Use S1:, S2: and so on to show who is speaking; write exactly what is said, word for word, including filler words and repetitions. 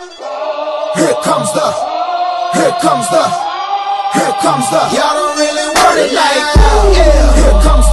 S1: Here comes the, here comes the, here comes the, y'all don't really want it like that. Yeah, here comes